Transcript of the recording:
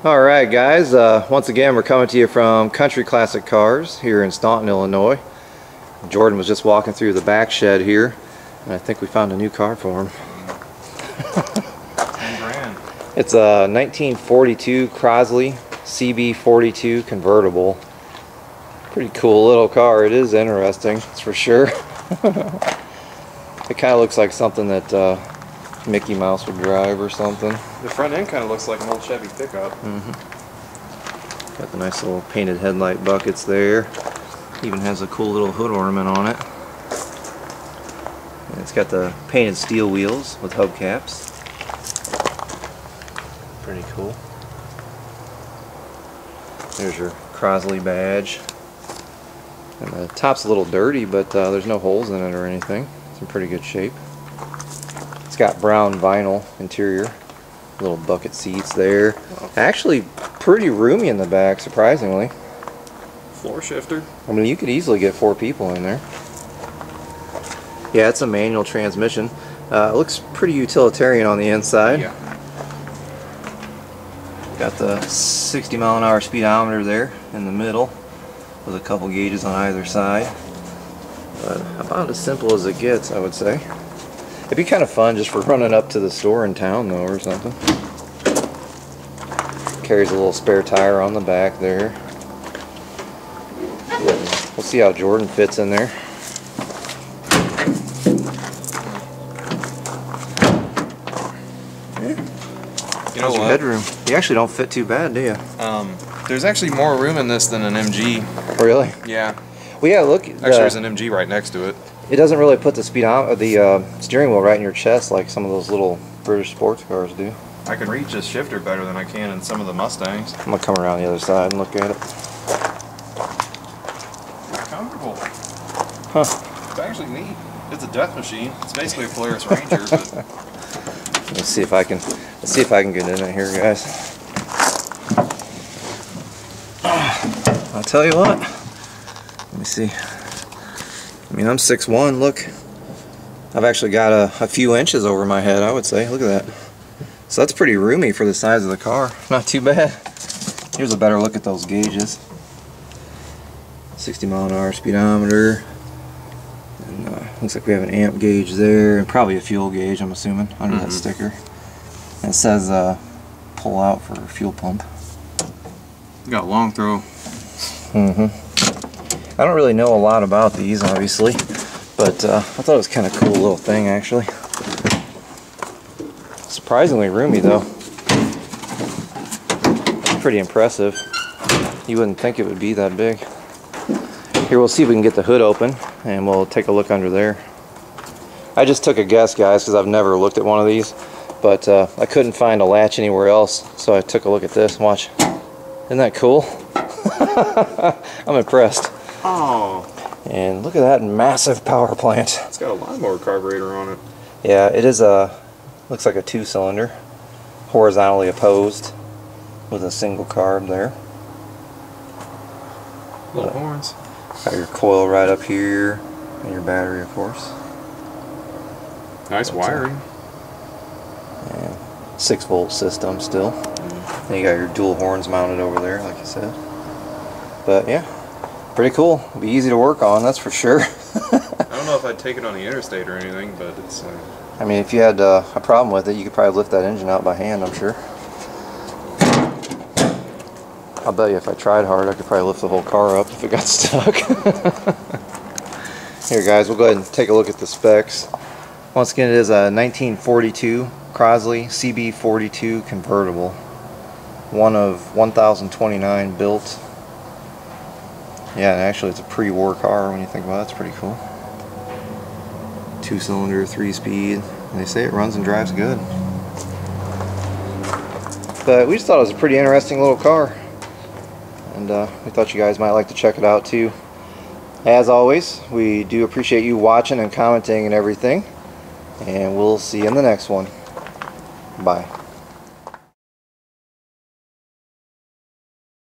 Alright guys, once again we're coming to you from Country Classic Cars here in Staunton, Illinois. Jordan was just walking through the back shed here and I think we found a new car for him. 10 grand. It's a 1942 Crosley CB42 convertible. Pretty cool little car. It is interesting, that's for sure. It kind of looks like something that Mickey Mouse would drive or something. The front end kind of looks like an old Chevy pickup. Got the nice little painted headlight buckets there. Even has a cool little hood ornament on it. And it's got the painted steel wheels with hubcaps. Pretty cool. There's your Crosley badge. And the top's a little dirty, but there's no holes in it or anything. It's in pretty good shape. It's got brown vinyl interior, little bucket seats there. Actually pretty roomy in the back, surprisingly. Floor shifter. I mean, you could easily get 4 people in there. Yeah, it's a manual transmission. It looks pretty utilitarian on the inside. Yeah. Got the 60-mile-an-hour speedometer there in the middle with a couple gauges on either side. But about as simple as it gets, I would say. It'd be kind of fun just for running up to the store in town though or something. Carries a little spare tire on the back there. We'll see how Jordan fits in there. You know what? Headroom. You actually don't fit too bad, do you? There's actually more room in this than an MG. Really? Yeah. Well, yeah. Look. Actually, there's an MG right next to it. It doesn't really put the steering wheel right in your chest like some of those little British sports cars do. I can reach this shifter better than I can in some of the Mustangs. I'm gonna come around the other side and look at it. It's comfortable. Huh. It's actually neat. It's a death machine. It's basically a Polaris Ranger. But Let's see if I can get in it here, guys. I'll tell you what. Let me see. I mean, I'm 6'1", look. I've actually got a few inches over my head, I would say. Look at that. So that's pretty roomy for the size of the car. Not too bad. Here's a better look at those gauges. 60-mile-an-hour speedometer. And looks like we have an amp gauge there, and probably a fuel gauge, I'm assuming, under that sticker. And it says pull out for fuel pump. got a long throw. I don't really know a lot about these, obviously, but I thought it was kind of cool little thing, actually. Surprisingly roomy, though. Pretty impressive. You wouldn't think it would be that big. Here, we'll see if we can get the hood open, and we'll take a look under there. I just took a guess, guys, because I've never looked at one of these, but I couldn't find a latch anywhere else, so I took a look at this. Watch. Isn't that cool? I'm impressed. Oh. And look at that massive power plant. It's got a lawnmower carburetor on it. Yeah, it is looks like a 2-cylinder, horizontally opposed with a single carb there. Little horns. Got your coil right up here, and your battery, of course. Nice wiring. And 6-volt system still. Then you got your dual horns mounted over there, like you said. But yeah, pretty cool. It'll be easy to work on, that's for sure. I don't know if I'd take it on the interstate or anything, but it's... I mean, if you had a problem with it, you could probably lift that engine out by hand, I'm sure. I'll bet you if I tried hard, I could probably lift the whole car up if it got stuck. Here, guys, we'll go ahead and take a look at the specs. Once again, it is a 1942 Crosley CB42 convertible. One of 1,029 built. Yeah, and actually it's a pre-war car when you think about it. It's pretty cool. 2-cylinder, 3-speed. They say it runs and drives good. But we just thought it was a pretty interesting little car. And we thought you guys might like to check it out too. As always, we do appreciate you watching and commenting and everything. And we'll see you in the next one. Bye.